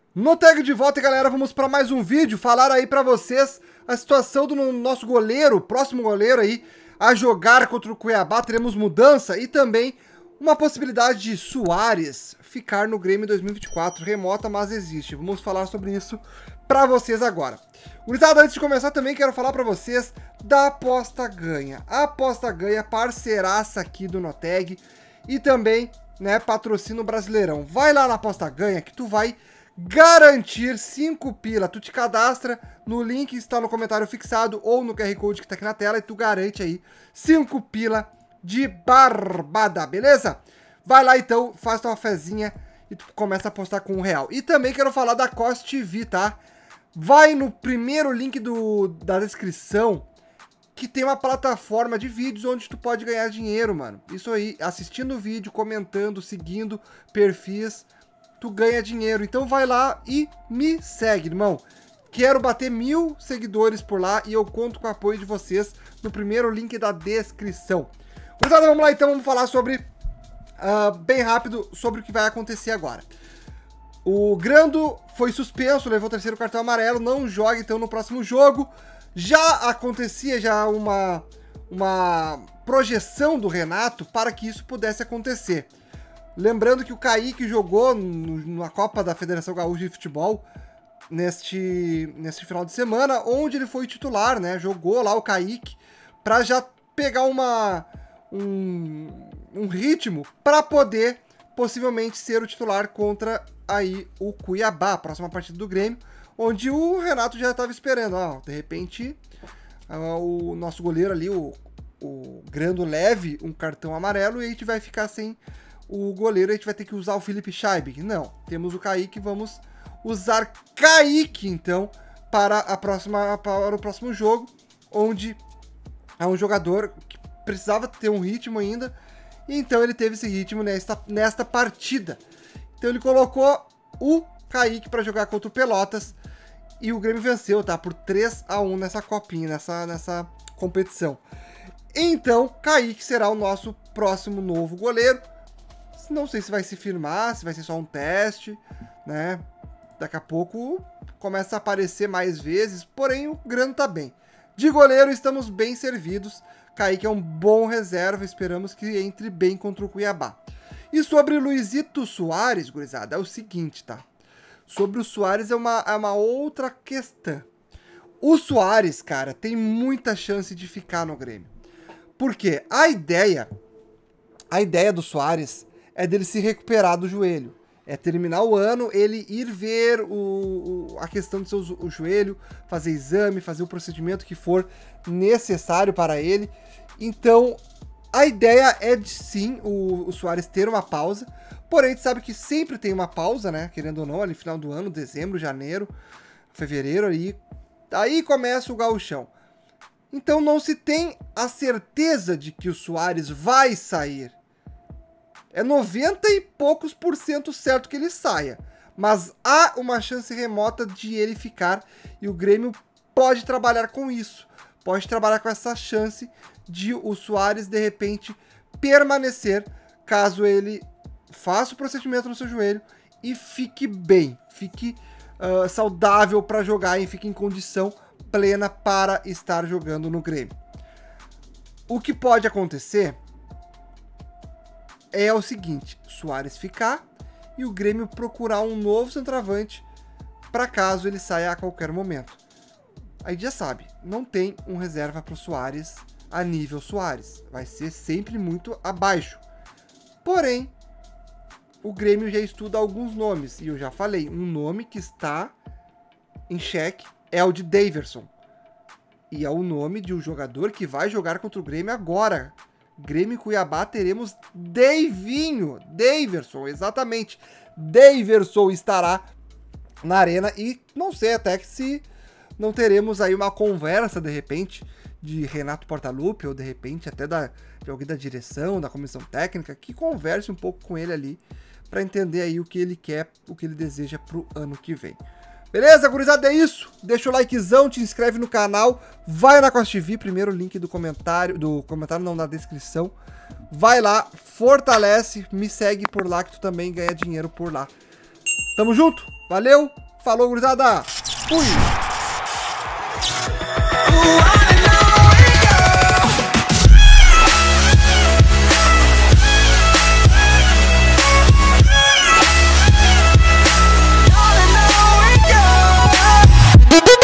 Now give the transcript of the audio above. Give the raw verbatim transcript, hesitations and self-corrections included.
No tag de volta, galera, vamos para mais um vídeo, falar aí para vocês a situação do nosso goleiro, próximo goleiro aí, a jogar contra o Cuiabá. Teremos mudança e também uma possibilidade de Soares ficar no Grêmio dois mil e vinte e quatro, remota, mas existe. Vamos falar sobre isso para vocês agora. Gurizada, antes de começar também quero falar para vocês da Aposta Ganha. A Aposta Ganha, parceiraça aqui do Noteg e também, né, patrocina o Brasileirão. Vai lá na Aposta Ganha que tu vai garantir cinco pila. Tu te cadastra no link que está no comentário fixado ou no Q R Code que está aqui na tela e tu garante aí cinco pila de barbada, beleza? Vai lá então, faz tua fezinha e tu começa a apostar com um real. E também quero falar da Cost T V, tá? Vai no primeiro link do, da descrição que tem uma plataforma de vídeos onde tu pode ganhar dinheiro, mano. Isso aí, assistindo o vídeo, comentando, seguindo perfis, tu ganha dinheiro. Então vai lá e me segue, irmão. Quero bater mil seguidores por lá e eu conto com o apoio de vocês no primeiro link da descrição. Gurizada, vamos lá então, vamos falar sobre, uh, bem rápido, sobre o que vai acontecer agora. O Grando foi suspenso, levou o terceiro cartão amarelo, não joga então no próximo jogo. Já acontecia já uma, uma projeção do Renato para que isso pudesse acontecer. Lembrando que o Kaique jogou no, na Copa da Federação Gaúcha de Futebol neste, neste final de semana, onde ele foi titular, né? Jogou lá o Kaique para já pegar uma, um, um ritmo para poder possivelmente ser o titular contra aí o Cuiabá, a próxima partida do Grêmio, onde o Renato já estava esperando. Ó, de repente, ó, o nosso goleiro ali, o, o Grando, leve um cartão amarelo e a gente vai ficar sem o goleiro, a gente vai ter que usar o Felipe Scheibig. Não, temos o Kaique, vamos usar Kaique, então, para, a próxima, para o próximo jogo, onde é um jogador que precisava ter um ritmo ainda, e então ele teve esse ritmo nesta, nesta partida. Então ele colocou o Kaique para jogar contra o Pelotas, e o Grêmio venceu, tá? Por três a um nessa copinha, nessa, nessa competição. Então, Kaique será o nosso próximo novo goleiro. Não sei se vai se firmar, se vai ser só um teste, né? Daqui a pouco começa a aparecer mais vezes, porém o Grando tá bem. De goleiro estamos bem servidos. Kaique é um bom reserva, esperamos que entre bem contra o Cuiabá. E sobre o Luizito Soares, gurizada, é o seguinte, tá? Sobre o Soares é uma, é uma outra questão. O Soares, cara, tem muita chance de ficar no Grêmio. Por quê? A ideia, a ideia do Soares é dele se recuperar do joelho. É terminar o ano, ele ir ver o, o, a questão do seu o joelho, fazer exame, fazer o procedimento que for necessário para ele. Então, a ideia é de sim o, o Soares ter uma pausa. Porém, a gente sabe que sempre tem uma pausa, né? Querendo ou não, ali no final do ano, dezembro, janeiro, fevereiro, aí, aí começa o gauchão. Então não se tem a certeza de que o Soares vai sair. É noventa e poucos por cento certo que ele saia. Mas há uma chance remota de ele ficar. E o Grêmio pode trabalhar com isso. Pode trabalhar com essa chance de o Soares, de repente, permanecer. Caso ele faça o procedimento no seu joelho e fique bem. Fique uh, saudável para jogar e fique em condição plena para estar jogando no Grêmio. O que pode acontecer é o seguinte: Soares ficar e o Grêmio procurar um novo centroavante para caso ele saia a qualquer momento. Aí já sabe, não tem um reserva para o Soares a nível Soares. Vai ser sempre muito abaixo. Porém, o Grêmio já estuda alguns nomes. E eu já falei, um nome que está em xeque é o de Daverson. E é o nome de um jogador que vai jogar contra o Grêmio agora. Grêmio e Cuiabá teremos Davinho, Daverson, exatamente. Daverson estará na arena e não sei até que se não teremos aí uma conversa, de repente, de Renato Portaluppi ou de repente até da, de alguém da direção, da comissão técnica, que converse um pouco com ele ali para entender aí o que ele quer, o que ele deseja pro ano que vem. Beleza, gurizada? É isso. Deixa o likezão, te inscreve no canal, vai na Cost T V, primeiro link do comentário, do comentário não, na descrição. Vai lá, fortalece, me segue por lá que tu também ganha dinheiro por lá. Tamo junto? Valeu, falou, gurizada. Fui.